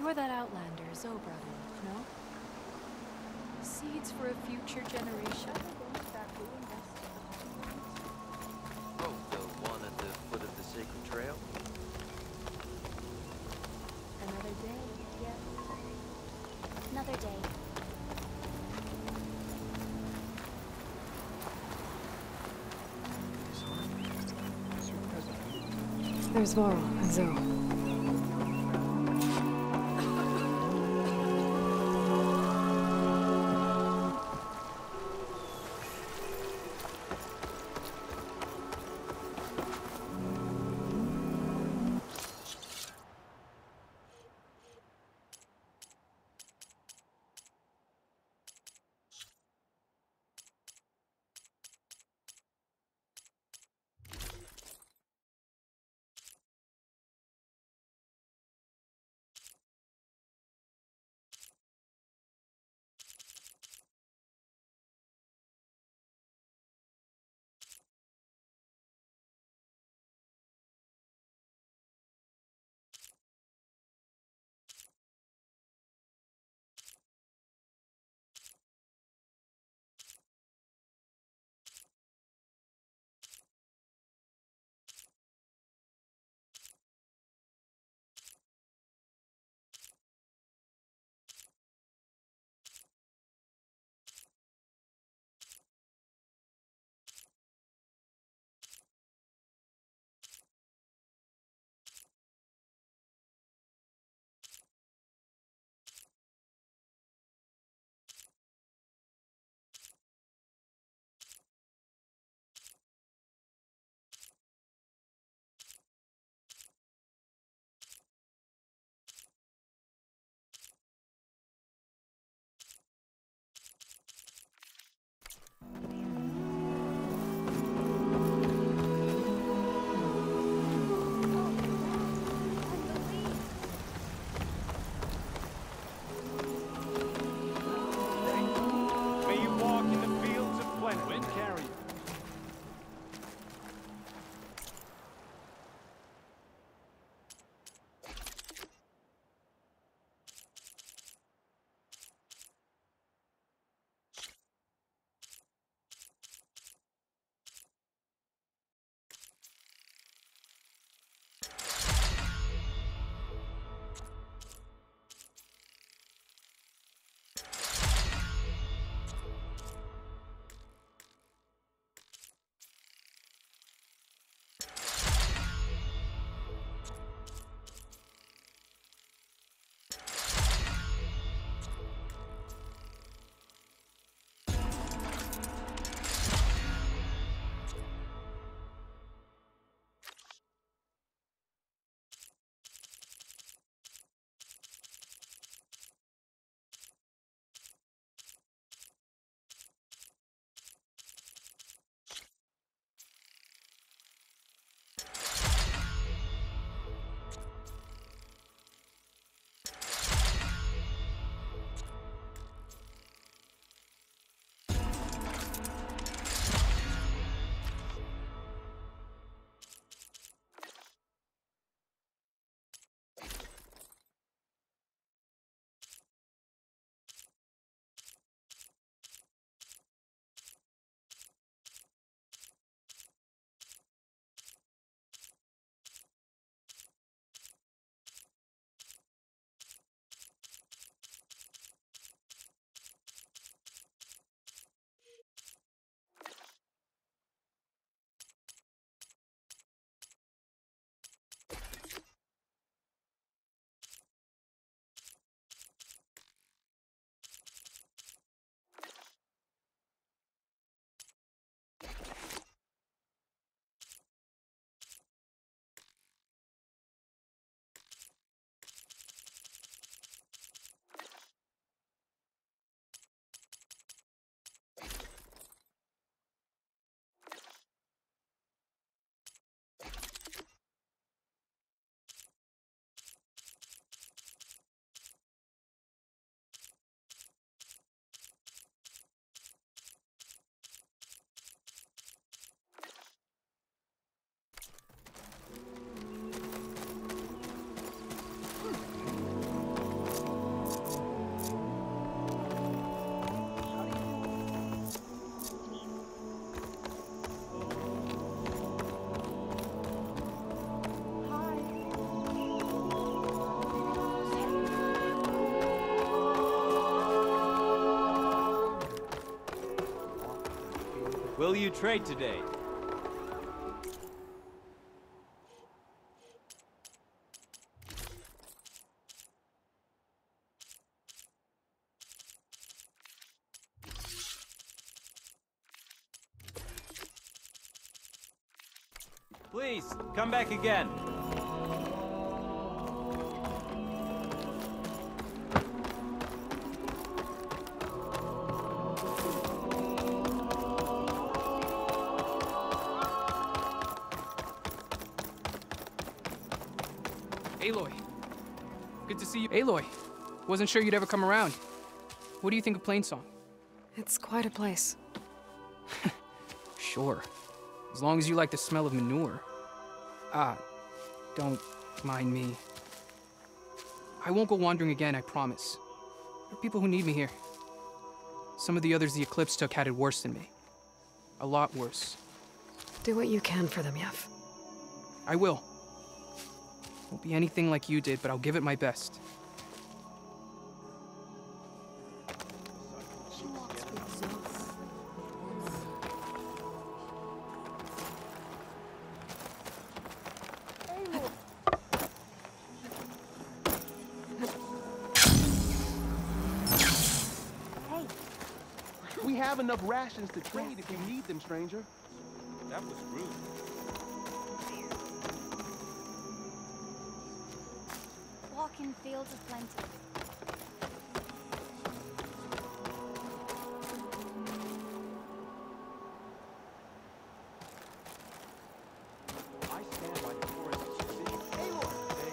You're that outlander, Zoe brother, no? Seeds for a future generation. Oh, the one at the foot of the sacred trail? Another day, yeah. Another day. There's Varl and Zoe. Will you trade today? Please, come back again. Aloy. Good to see you. Aloy. Wasn't sure you'd ever come around. What do you think of Plainsong? It's quite a place. Sure. As long as you like the smell of manure. Don't mind me. I won't go wandering again, I promise. There are people who need me here. Some of the others the Eclipse took had it worse than me. A lot worse. Do what you can for them, Yev. I will. Won't be anything like you did, but I'll give it my best. She walks with Zeus. Hey, We have enough rations to trade if you need them, stranger. That was rude. walk in fields of plenty. I stand by the forest's decision. Aloy!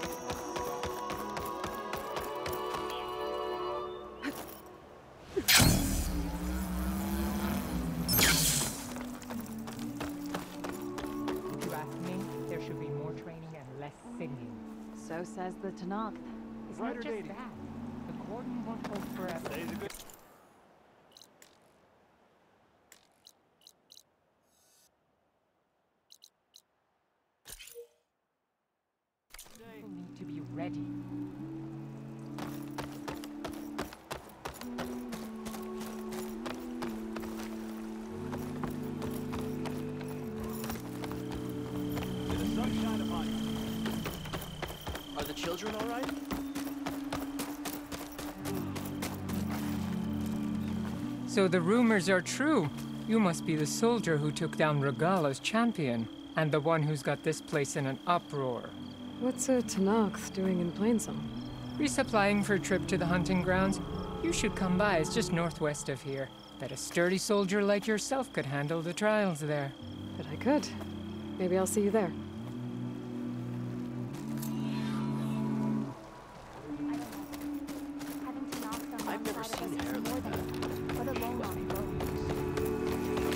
If you ask me, there should be more training and less singing. So says the Tanakh. It's Right not or just dating? that. The Cordon won't hold forever. People need to be ready. May the sun shine upon you. Are the children all right? So the rumors are true. You must be the soldier who took down Regala's champion, and the one who's got this place in an uproar. What's a Tanakh doing in Plainsong? Resupplying for a trip to the hunting grounds? You should come by, it's just northwest of here. Bet a sturdy soldier like yourself could handle the trials there. But I could. Maybe I'll see you there. Having to knock them I've never alongside seen of us hair is more like than that. enough, let alone on boats.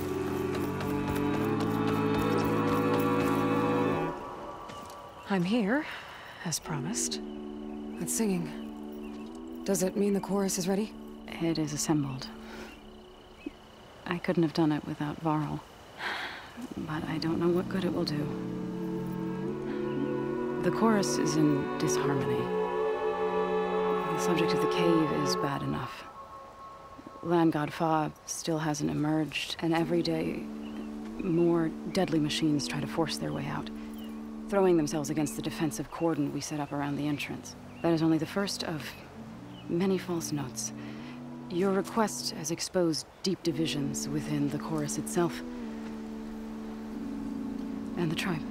I'm here, as promised. That singing. Does it mean the chorus is ready? It is assembled. I couldn't have done it without Varl. But I don't know what good it will do. The chorus is in disharmony. The subject of the cave is bad enough. Land God Fa still hasn't emerged, and every day, more deadly machines try to force their way out, throwing themselves against the defensive cordon we set up around the entrance. That is only the first of many false notes. Your request has exposed deep divisions within the chorus itself and the tribe.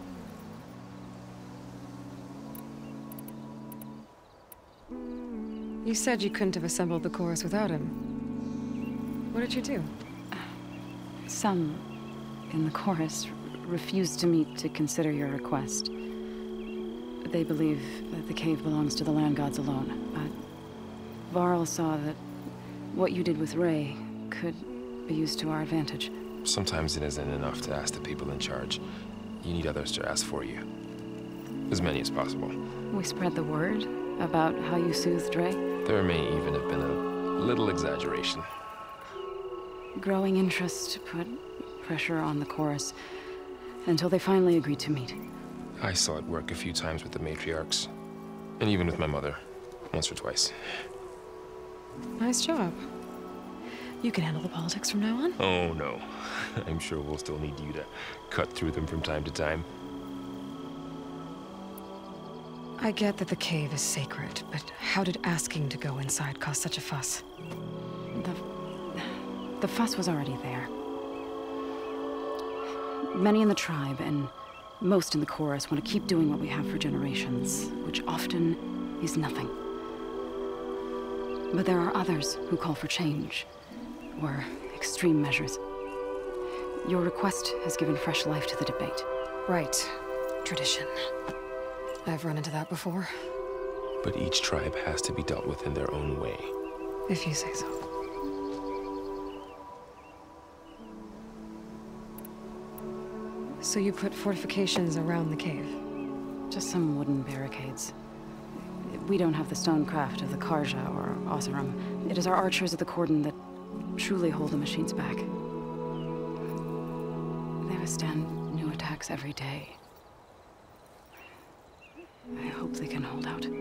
You said you couldn't have assembled the chorus without him. What did you do? Some in the chorus refused to meet to consider your request. They believe that the cave belongs to the land gods alone, but Varl saw that what you did with Ray could be used to our advantage. Sometimes it isn't enough to ask the people in charge. You need others to ask for you. As many as possible. We spread the word about how you soothed Ray. There may even have been a little exaggeration. Growing interest put pressure on the chorus until they finally agreed to meet. I saw it work a few times with the matriarchs. And even with my mother. Once or twice. Nice job. You can handle the politics from now on. Oh, no. I'm sure we'll still need you to cut through them from time to time. I get that the cave is sacred, but how did asking to go inside cause such a fuss? The fuss was already there. Many in the tribe, and most in the chorus, want to keep doing what we have for generations, which often is nothing. But there are others who call for change, or extreme measures. Your request has given fresh life to the debate. Right. Tradition. I've run into that before. But each tribe has to be dealt with in their own way. If you say so. So you put fortifications around the cave? Just some wooden barricades. We don't have the stonecraft of the Karja or Oseram. It is our archers of the cordon that truly hold the machines back. They withstand new attacks every day. I hope they can hold out.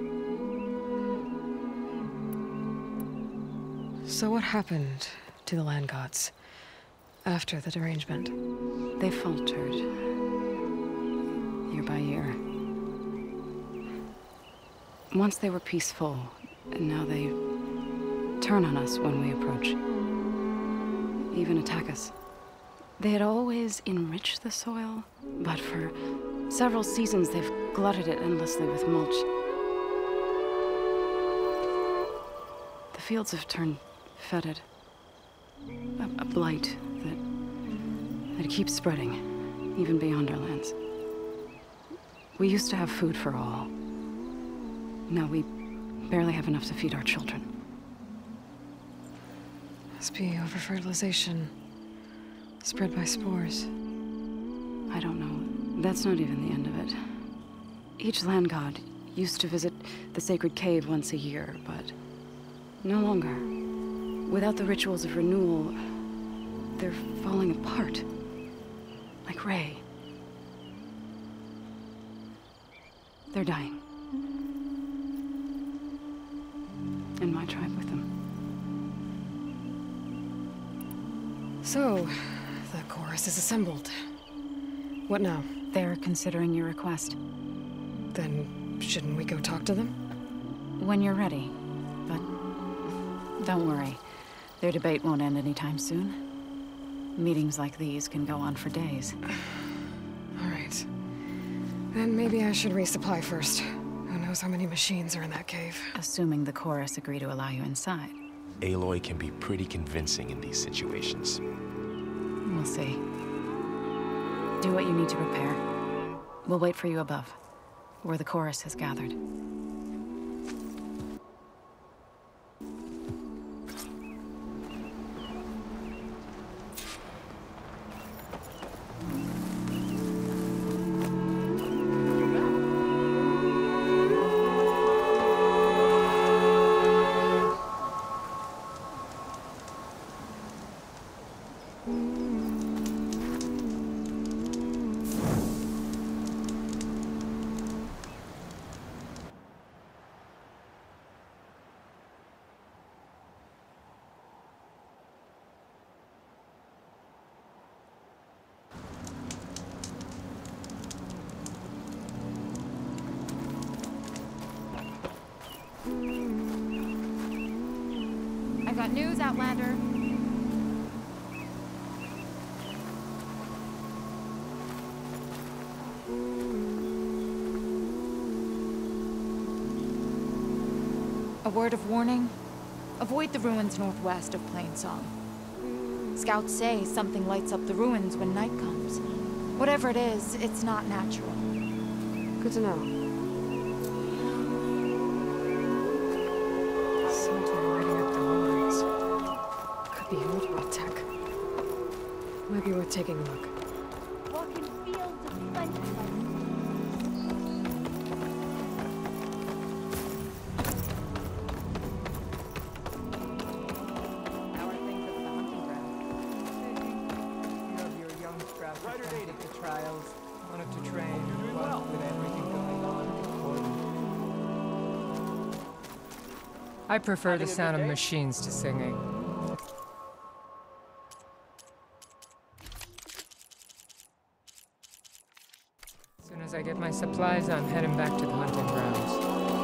So what happened to the land gods after the derangement? They faltered, year by year. Once they were peaceful, and now they turn on us when we approach. Even attack us. They had always enriched the soil, but for several seasons they've glutted it endlessly with mulch. The fields have turned fetid. A blight that keeps spreading, even beyond our lands. We used to have food for all. Now we barely have enough to feed our children. Must be over-fertilization. Spread by spores. I don't know. That's not even the end of it. Each land god used to visit the sacred cave once a year, but no longer. Without the rituals of renewal, they're falling apart. Like Ray. They're dying. And my tribe with them. So, the chorus is assembled. What now? They're considering your request. Then, shouldn't we go talk to them? When you're ready. But don't worry. Their debate won't end anytime soon. Meetings like these can go on for days. All right. Then maybe I should resupply first. Who knows how many machines are in that cave? Assuming the chorus agree to allow you inside. Aloy can be pretty convincing in these situations. We'll see. Do what you need to prepare. We'll wait for you above, where the chorus has gathered. I got news, Outlander. A word of warning. Avoid the ruins northwest of Plainsong. Scouts say something lights up the ruins when night comes. Whatever it is, it's not natural. Good to know. Something lighting up the ruins. Could be old tech. Might be worth taking a look. Walking fields of plenty. How are things at the hunting ground? You have your young scraps Ryder attended dating. the trials. Wanted to train, You're doing but well. with everything going on, it couldn't. I prefer the Having a sound good of day? machines to singing. soon as I get my supplies, I'm heading back to the hunting grounds.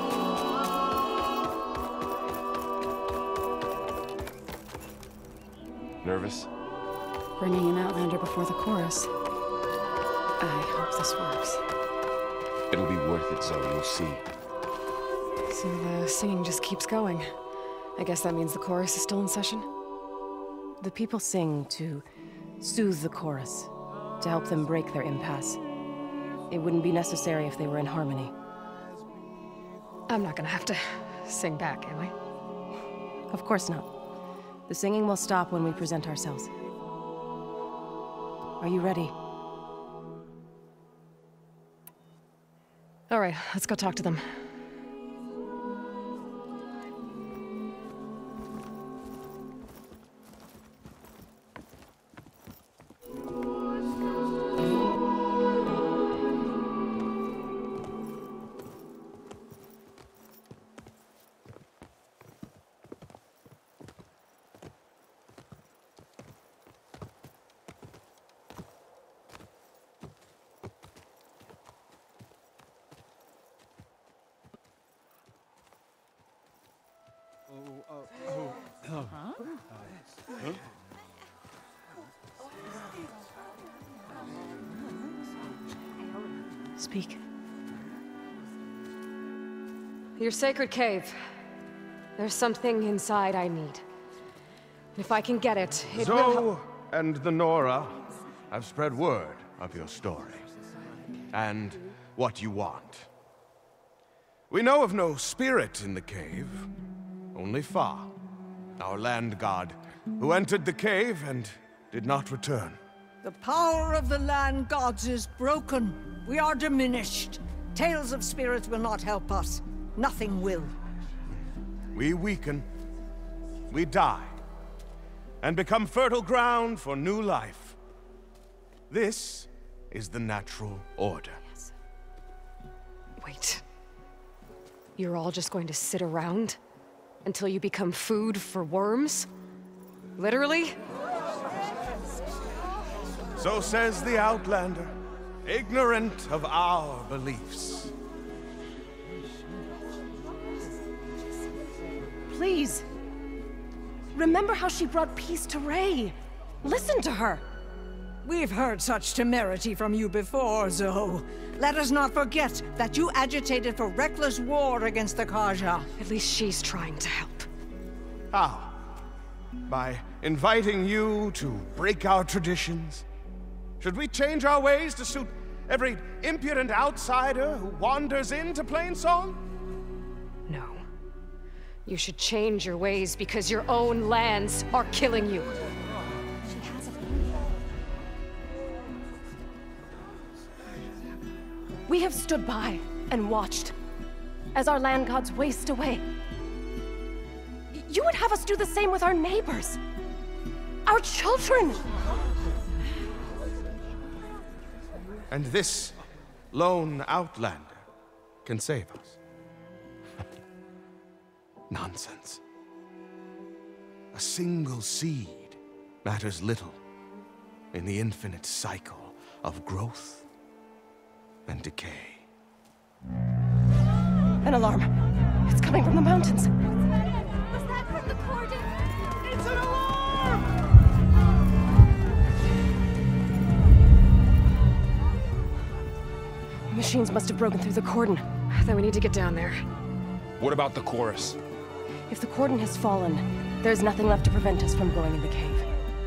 Nervous? Bringing an outlander before the chorus. I hope this works. It'll be worth it, Zoe, you'll see. So the singing just keeps going. I guess that means the chorus is still in session? The people sing to soothe the chorus, to help them break their impasse. It wouldn't be necessary if they were in harmony. I'm not gonna have to sing back, am I? Of course not. The singing will stop when we present ourselves. Are you ready? All right, let's go talk to them. Speak. Your sacred cave. There's something inside I need. If I can get it, it will help. Zoe and the Nora have spread word of your story. And what you want. We know of no spirit in the cave. Only Fa, our land god, who entered the cave and did not return. The power of the land gods is broken. We are diminished. Tales of spirits will not help us. Nothing will. We weaken. We die. And become fertile ground for new life. This is the natural order. Yes. Wait. You're all just going to sit around until you become food for worms? Literally? So says the Outlander, ignorant of our beliefs. Please. Remember how she brought peace to Ray. Listen to her. We've heard such temerity from you before, Zoe. Let us not forget that you agitated for reckless war against the Kaja. At least she's trying to help. How? By inviting you to break our traditions? Should we change our ways to suit every impudent outsider who wanders into Plainsong? No. You should change your ways because your own lands are killing you. She has a We have stood by and watched as our land gods waste away. You would have us do the same with our neighbors, our children. And this lone outlander can save us. Nonsense. A single seed matters little in the infinite cycle of growth and decay. An alarm. It's coming from the mountains. Was that from the cordon? It's an alarm! Machines must have broken through the cordon. Then we need to get down there. What about the chorus? If the cordon has fallen, there's nothing left to prevent us from going in the cave.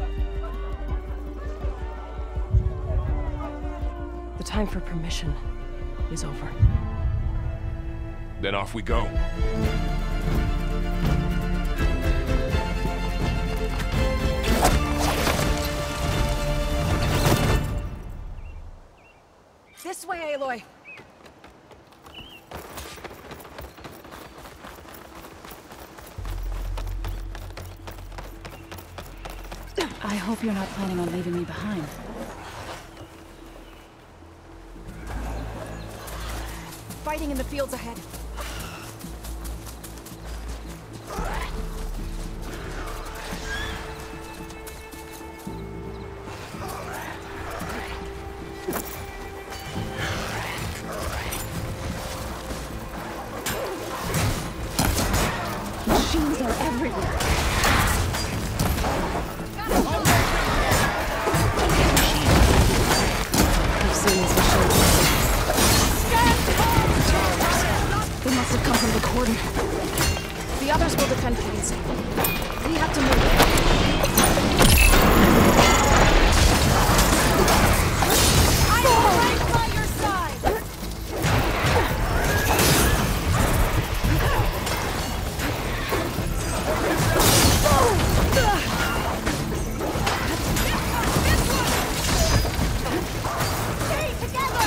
The time for permission is over. Then off we go. This way, Aloy. I hope you're not planning on leaving me behind. Fighting in the fields ahead. cordon. The others will defend Plainstone. We have to move. I am right by your side! Stay together!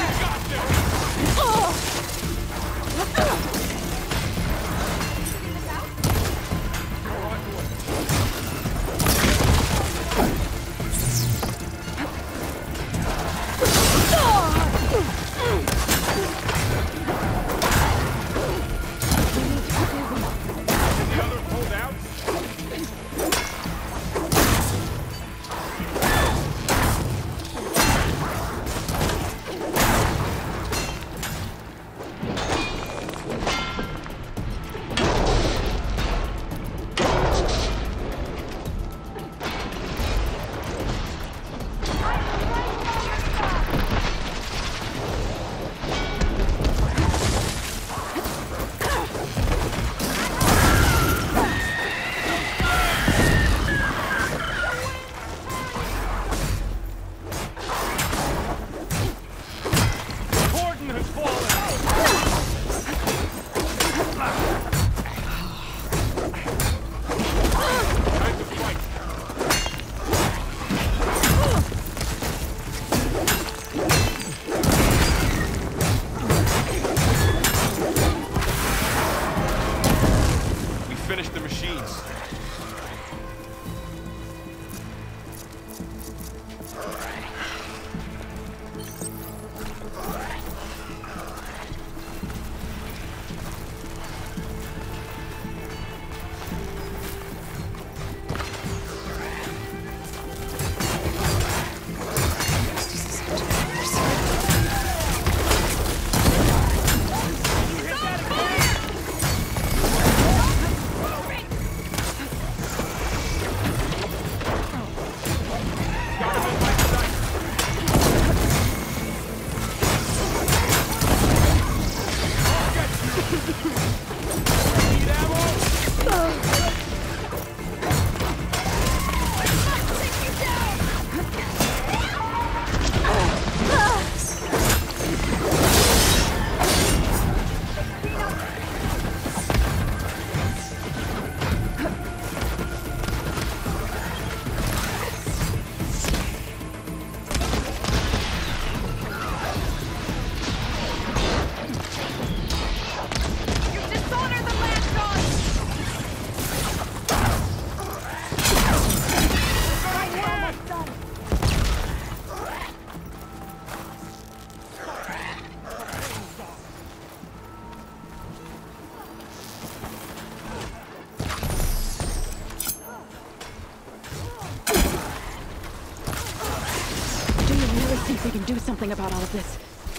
We can do something about all of this.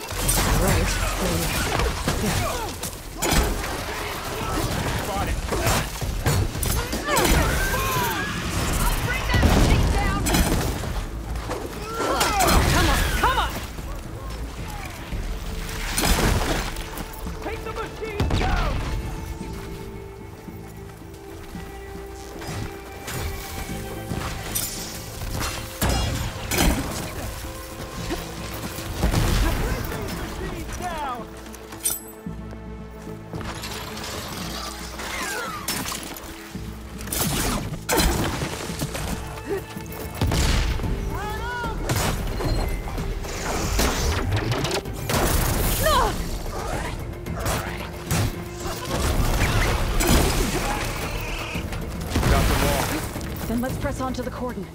Right. Yeah. Got it. Then let's press on to the cordon.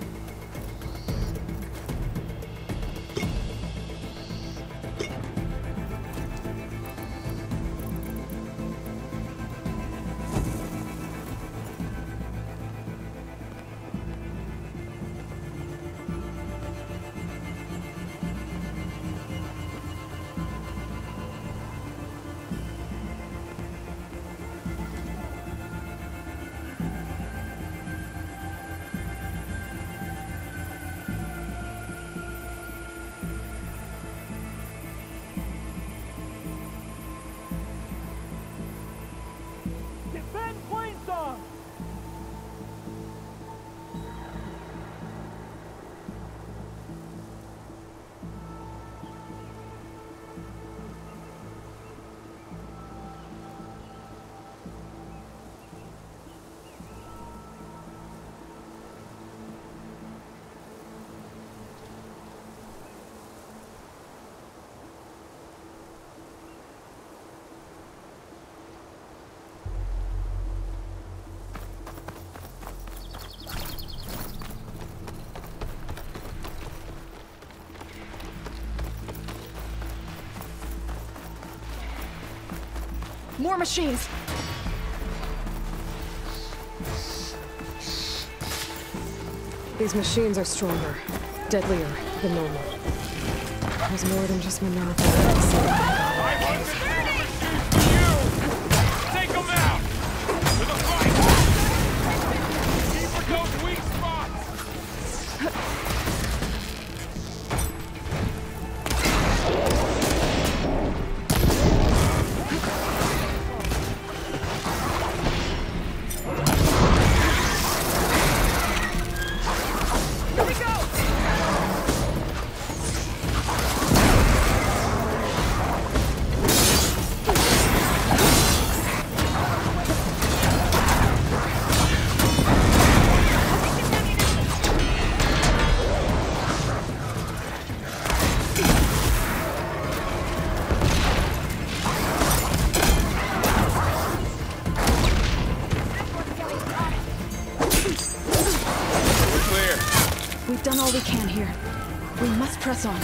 More machines! These machines are stronger, deadlier than normal. There's more than just Minerva. Take them out! To the fight! Keep for those weak spots! Here we go! We've done all we can here. We must press on.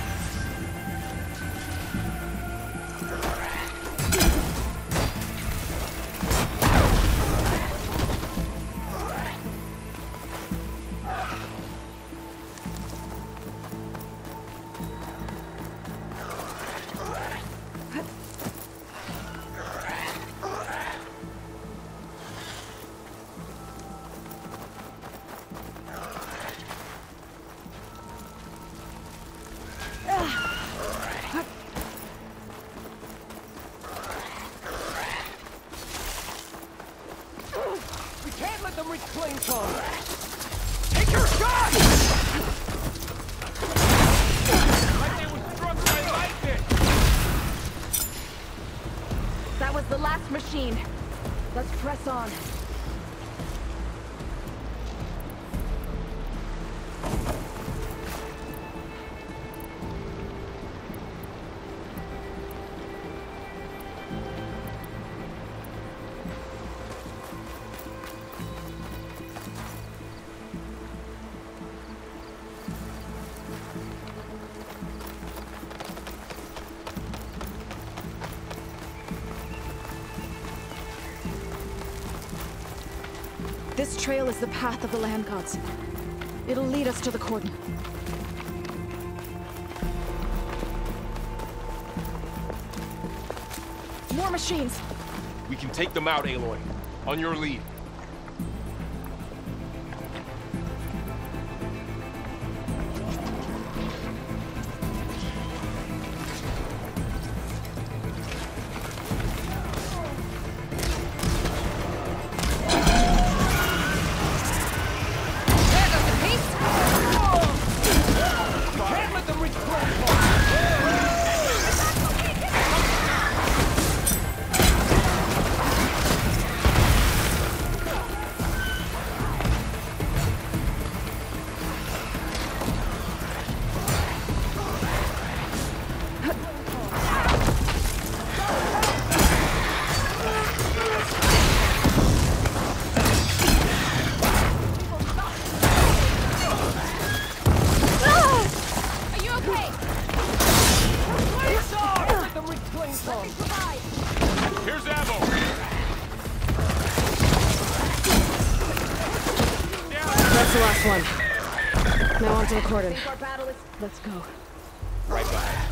We can't let them reach Plainsong! Take your shot! Like they were struck by lightning! That was the last machine. Let's press on. This trail is the path of the land gods. It'll lead us to the cordon. More machines! We can take them out, Aloy. On your lead. Here's ammo! That's the last one. Now onto the cordon. Let's go. Right behind.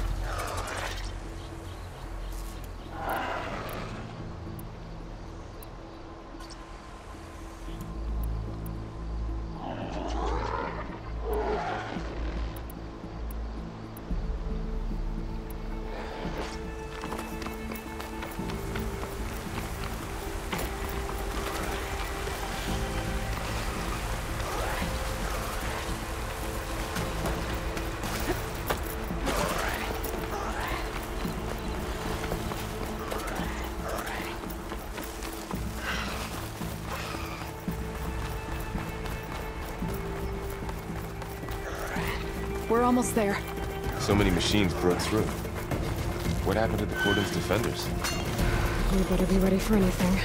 We're almost there. So many machines broke through. What happened to the cordon's defenders? You better be ready for anything.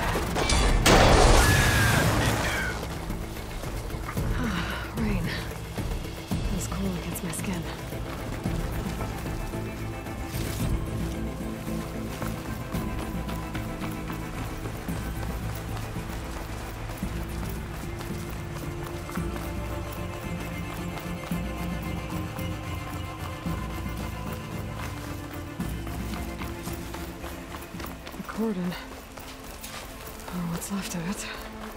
Rain. Feels cool against my skin. cordon. Oh, what's left of it.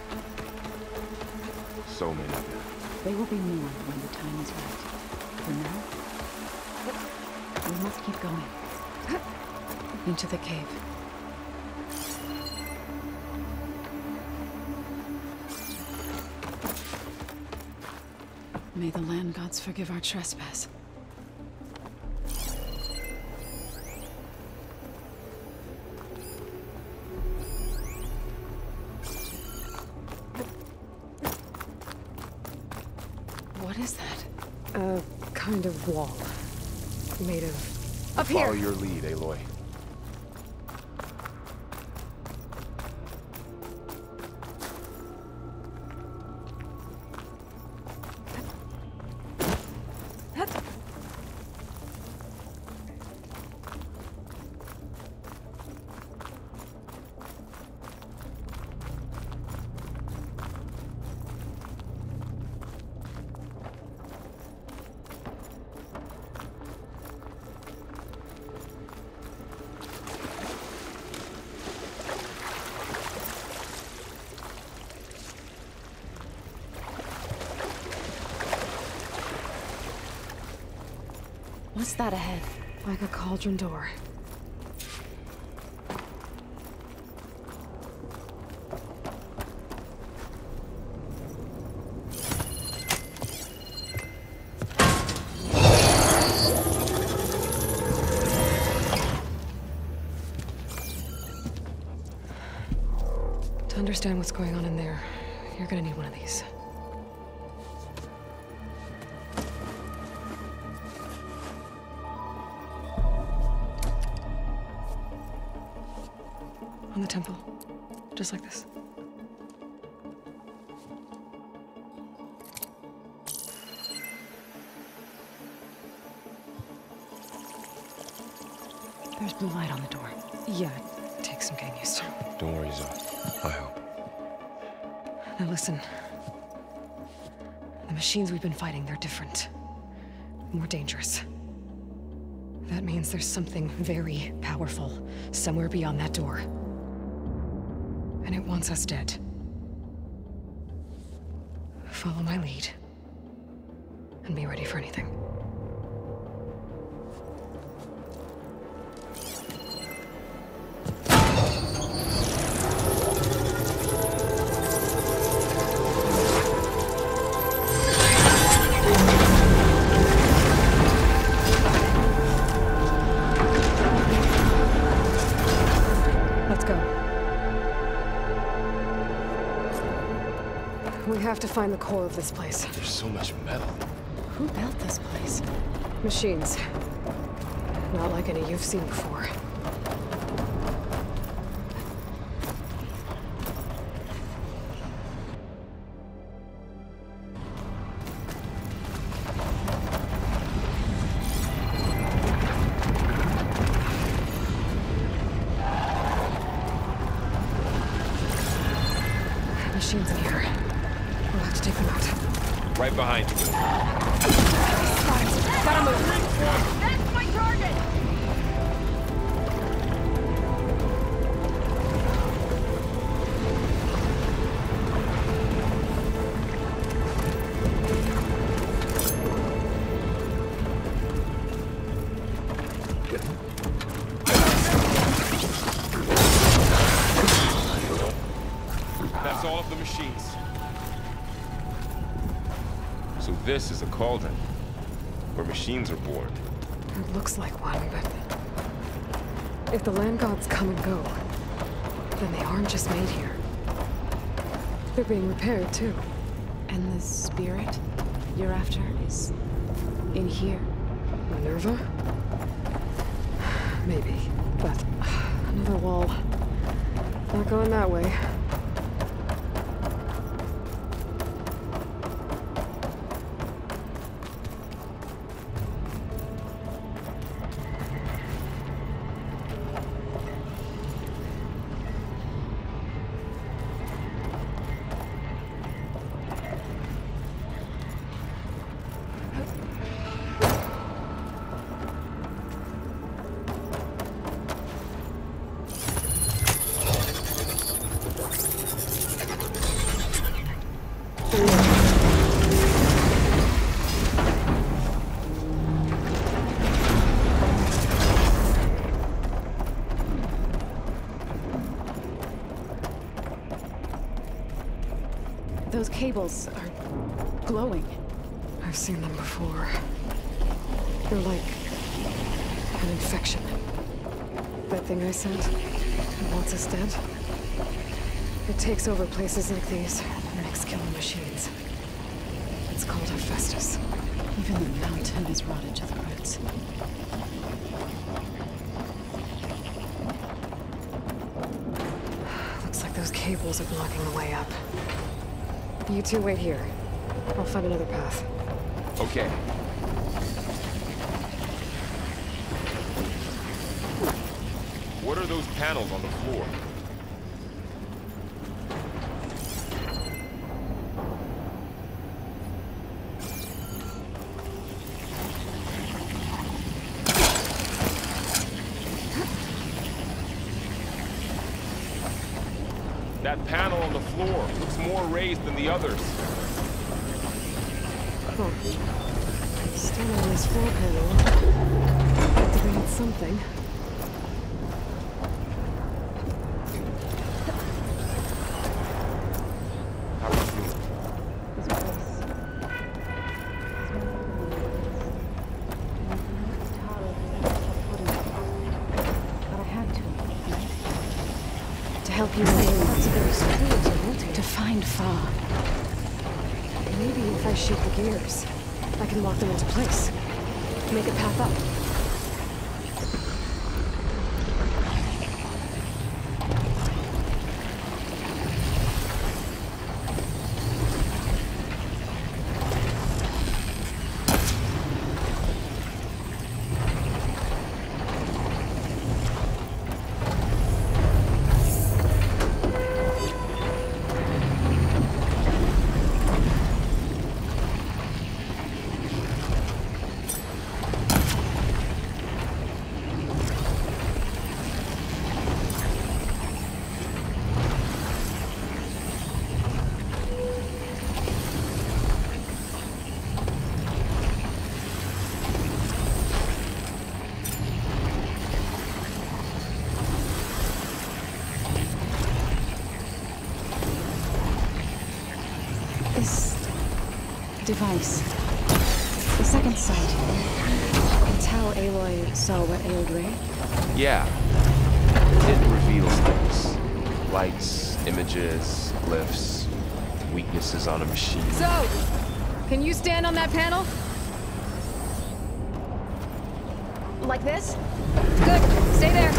So many of them. They will be more when the time is right. For now, we must keep going. Into the cave. May the land gods forgive our trespass. What is that? A kind of wall. Made of... Up here! Follow your lead, Aloy. What's that ahead? Like a cauldron door. To understand what's going on in there, you're gonna need one of these. On the temple. Just like this. There's blue light on the door. Yeah, it takes some getting used to. Don't worry, Zoe. I help. Now listen. The machines we've been fighting, they're different. More dangerous. That means there's something very powerful somewhere beyond that door. And it wants us dead. Follow my lead. And be ready for anything. Let's go. We have to find the core of this place. There's so much metal. Who built this place? Machines. Not like any you've seen before. Machines in here. We'll have to take them out. Right behind you. Gotta move. That's my target! That's all of the machines. So this is a cauldron, where machines are born. It looks like one, but... if the land gods come and go, then they aren't just made here. They're being repaired, too. And the spirit you're after is in here? Minerva? Maybe, but... another wall. Not going that way. Those cables are glowing. I've seen them before. They're like an infection. That thing I sent, it wants us dead. It takes over places like these and makes killing machines. It's called Hephaestus. Even the mountain is rotted to the roots. Looks like those cables are blocking the way up. You two wait here. I'll find another path. Okay. What are those panels on the floor? That panel on the floor looks more raised than the others. Huh. Standing on this floor panel. Activated something. How are you feeling? This place is but I had to, right? To help you move. That's a very strange To find Fa. Maybe if I shoot the gears, I can lock them into place. Make a path up. This device. The second sight. It's how Aloy saw what ailed Ray. Yeah. It reveals things. Lights, images, glyphs, weaknesses on a machine. So, can you stand on that panel? Like this? Good. Stay there.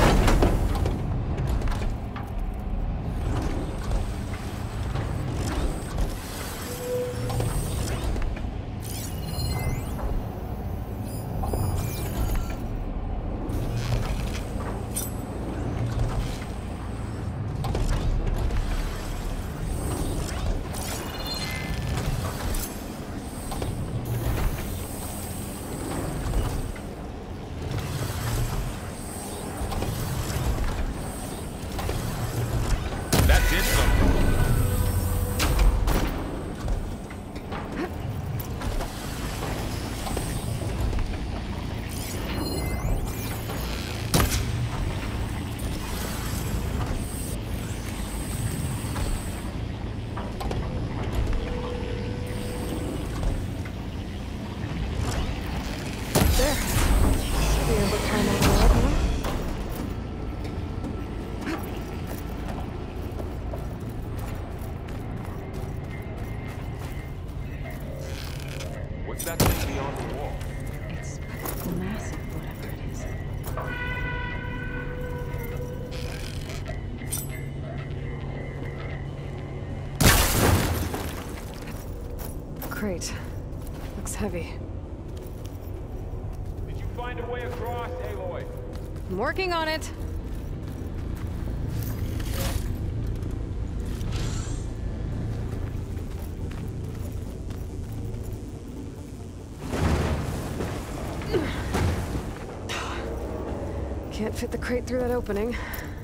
What's that thing beyond the wall? It's massive, whatever it is. Crate. Looks heavy. Did you find a way across, Aloy? I'm working on it. Can't fit the crate through that opening.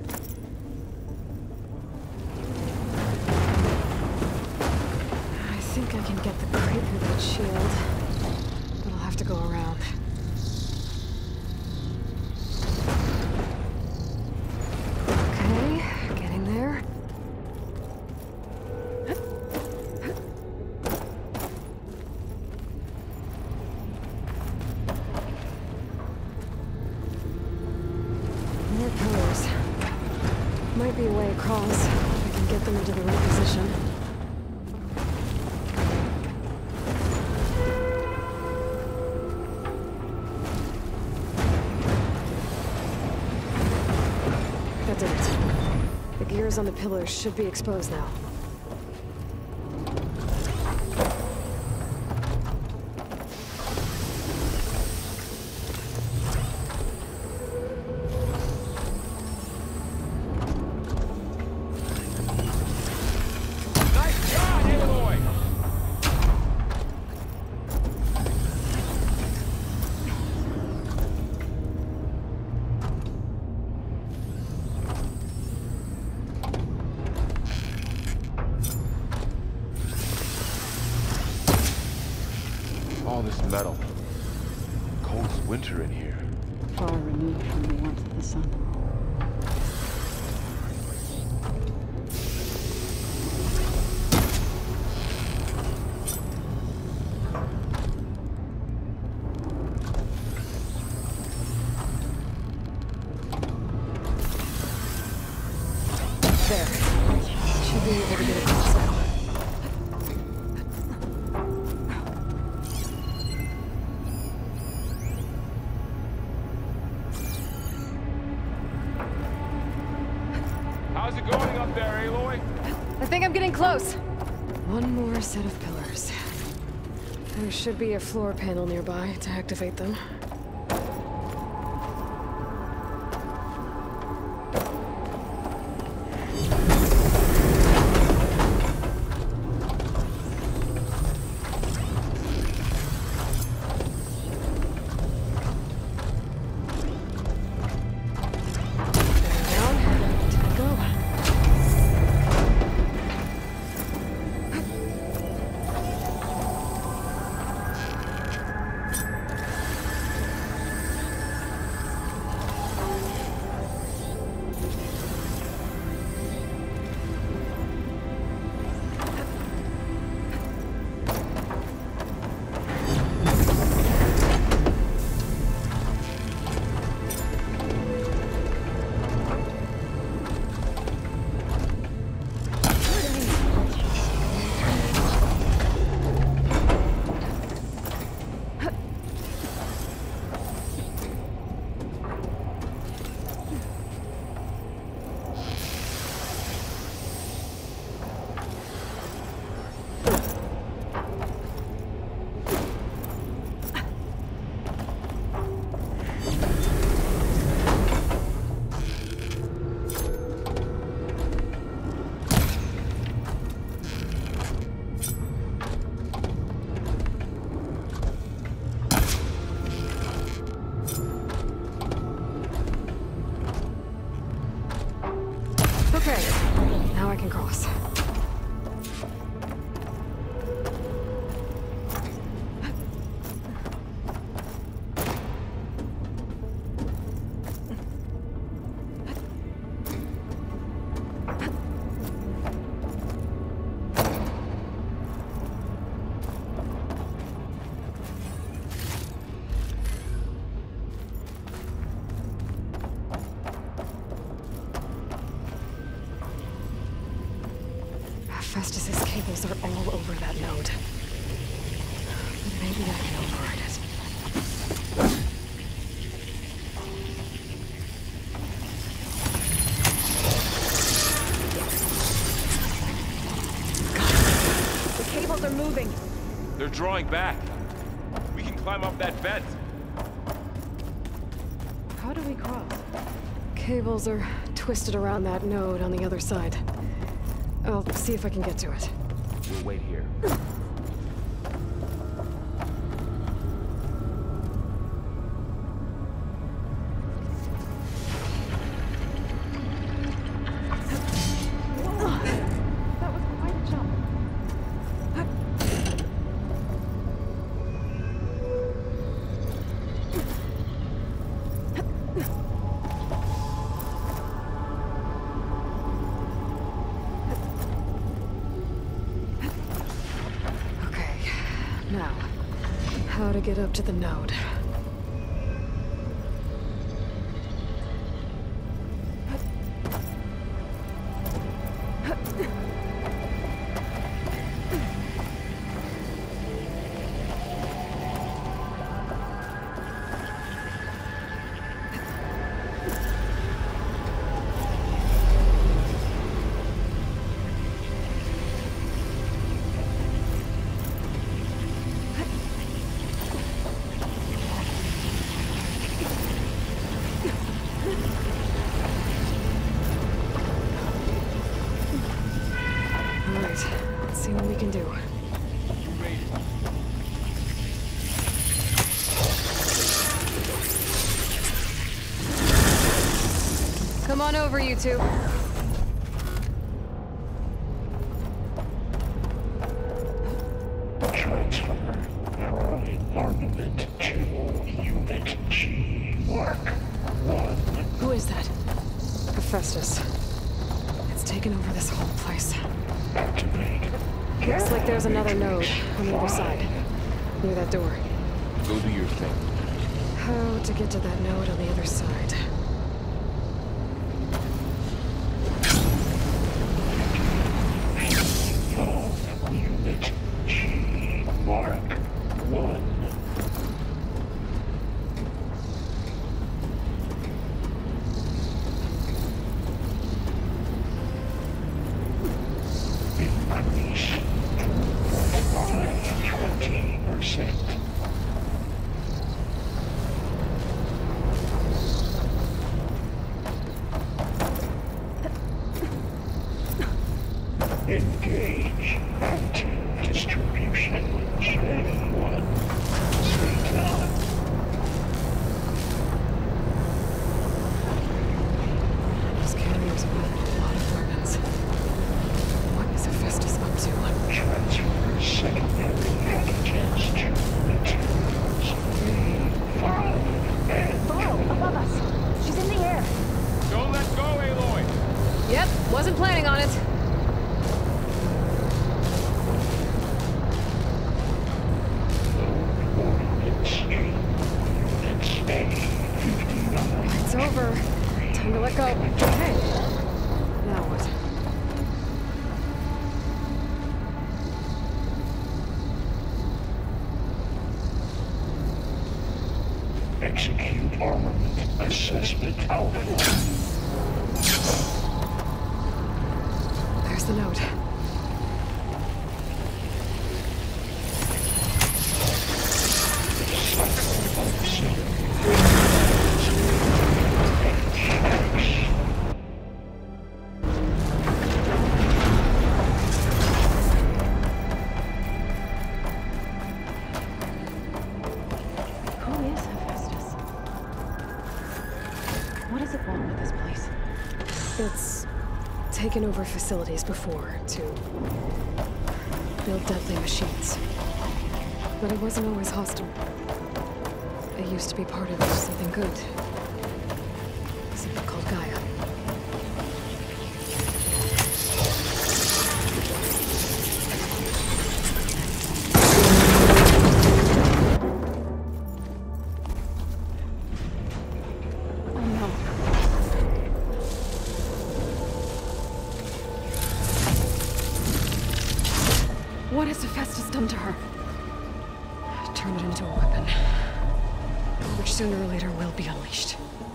I think I can get the crate through that shield, but I'll have to go around. Okay, getting there. Might be a way across. If I can get them into the right position. That did it. The gears on the pillars should be exposed now. All this metal. Cold as winter in here. Far removed from the warmth of the sun. There. Should be able to get across now. How's it going up there, Aloy? I think I'm getting close. One more set of pillars. There should be a floor panel nearby to activate them. Okay, now I can cross. Festus's cables are all over that node. But maybe I can override it. God, the cables are moving. They're drawing back. We can climb up that vent. How do we cross? Cables are twisted around that node on the other side. I'll see if I can get to it. We'll wait here. That was quite a jump. Now, how to get up to the node. Come on over, you two. Transfer armament to Unit G. Mark 1. Who is that? Hephaestus. It's taken over this whole place. Activate. Looks like there's another node on the other side. Near that door. Go do your thing. How to get to that node on the other side? Unit G. Mark 1. Increase by 20%. Engage anti-distribution J1. Satan. These carriers are with a lot of weapons. What is Hephaestus up to? Transfer secondary packages to materials A5 and Below, above us. She's in the air. Don't let go, Aloy! Yep, wasn't planning on it. It's over. Time to let go. Okay. Now what? Execute armament assessment outline. There's the note. Who is Hephaestus? What does it want with this place? It's taken over facilities before to build deadly machines. But it wasn't always hostile. It used to be part of something good. Something called Gaia. Oh no. What has Hephaestus done to her? Turn it into a weapon. Which sooner or later will be unleashed.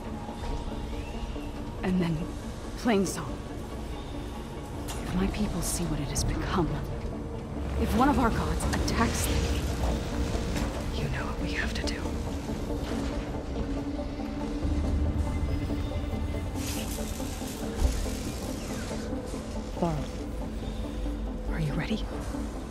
And then, Plainsong. If my people see what it has become, if one of our gods attacks them, You know what we have to do. Laurel, are you ready?